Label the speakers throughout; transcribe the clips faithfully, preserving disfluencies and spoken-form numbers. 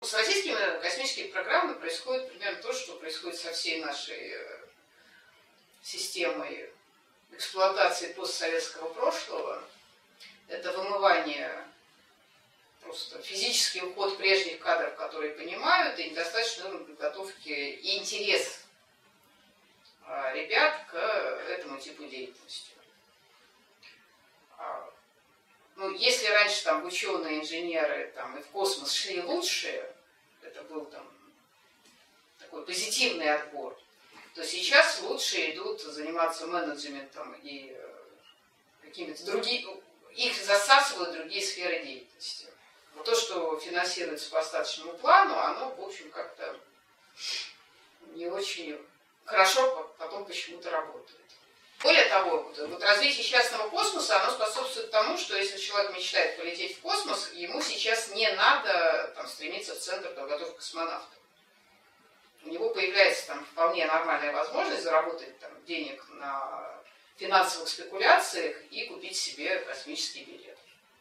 Speaker 1: С российскими космическими программами происходит примерно то, что происходит со всей нашей системой эксплуатации постсоветского прошлого. Это вымывание, просто физический уход прежних кадров, которые понимают, и недостаточный уровень подготовки и интерес ребят к этому типу деятельности. Ну, если раньше там ученые, инженеры там, и в космос шли лучшие, это был там такой позитивный отбор, то сейчас лучшие идут заниматься менеджментом и какими-то другими, их засасывают другие сферы деятельности. Вот то, что финансируется по остаточному плану, оно, в общем, как-то не очень хорошо потом почему-то работает. Более того, вот развитие частного космоса, оно способствует тому, что если человек мечтает полететь в космос, ему сейчас не надо там, стремиться в центр подготовки космонавтов. У него появляется там вполне нормальная возможность заработать там, денег на финансовых спекуляциях и купить себе космический билет.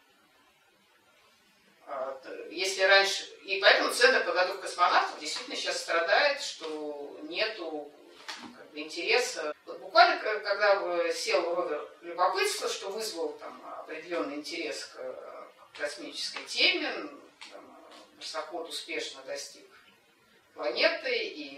Speaker 1: Если раньше... И поэтому центр подготовки космонавтов действительно сейчас страдает, что нету как бы, интереса. Вот буквально, когда сел ровер «Любопытство», что вызвал там, определенный интерес к, к космической теме, там, марсоход успешно достиг планеты, и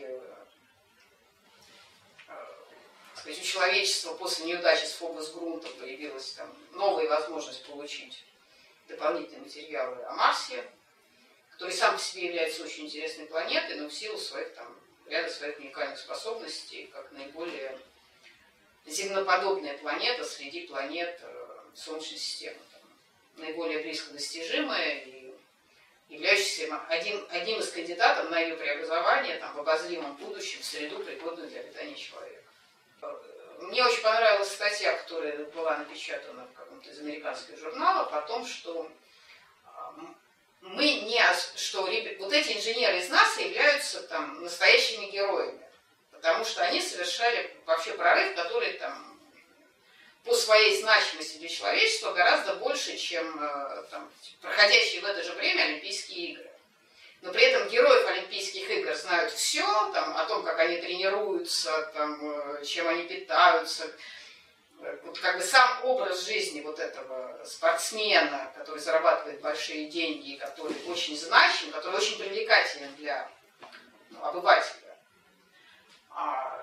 Speaker 1: сказать, у человечества после неудачи с Фобос-Грунтом появилась там, новая возможность получить дополнительные материалы о Марсе, который сам по себе является очень интересной планетой, но в силу своих там, ряда своих уникальных способностей, как наиболее земноподобная планета среди планет Солнечной системы. Там, наиболее близко достижимая и являющаяся одним, одним из кандидатов на ее преобразование там, в обозримом будущем в среду, пригодную для обитания человека. Мне очень понравилась статья, которая была напечатана в каком-то из американских журналов, о том, что мы не, что вот эти инженеры из НАСА являются там настоящими героями, потому что они совершали вообще прорыв, который там по своей значимости для человечества гораздо больше, чем там, проходящие в это же время Олимпийские игры. Но при этом героев Олимпийских игр знают все, там, о том, как они тренируются, там, чем они питаются. Вот, как бы сам образ жизни вот этого спортсмена, который зарабатывает большие деньги, который очень значим, который очень привлекателен для ну, обывателя. А,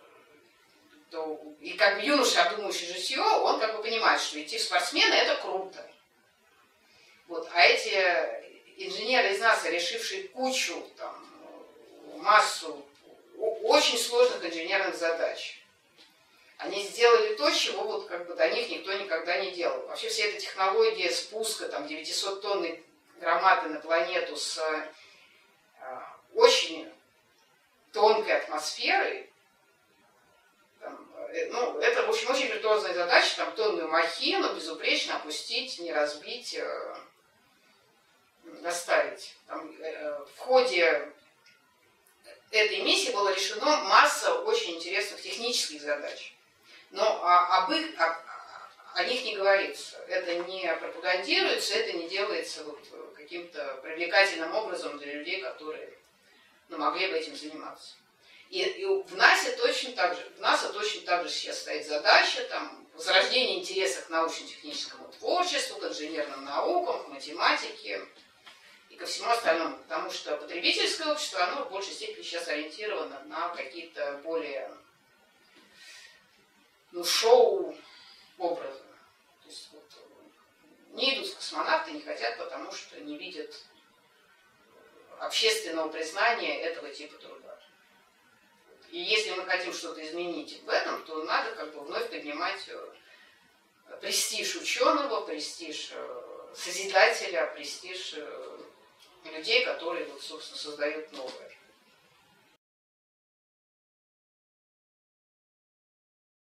Speaker 1: то, и как бы юноша, обдумывающий житье, он как бы понимает, что идти в спортсмены это круто. Вот, а эти инженеры из НАСА, решившие кучу, там, массу очень сложных инженерных задач, они сделали то, чего вот как бы до них никто никогда не делал. Вообще вся эта технология спуска там, девятисоттонной громады на планету с э, очень тонкой атмосферой, там, э, ну, это, в общем, очень виртуозная задача, там, тонную махину безупречно опустить, не разбить, э, доставить. Там, э, в ходе этой миссии было решено масса очень интересных технических задач. Но об их, о, о них не говорится. Это не пропагандируется, это не делается вот каким-то привлекательным образом для людей, которые ну, могли бы этим заниматься. И, и в НАСА точно так же, в НАСА точно так же сейчас стоит задача там, возрождения интереса к научно-техническому творчеству, к инженерным наукам, к математике и ко всему остальному. Потому что потребительское общество, оно в большей степени сейчас ориентировано на какие-то более ну, шоу-образы. То есть, вот, не идут в космонавты, не хотят, потому что не видят общественного признания этого типа труда. И если мы хотим что-то изменить в этом, то надо как бы вновь поднимать престиж ученого, престиж созидателя, престиж людей, которые, вот, собственно, создают новое.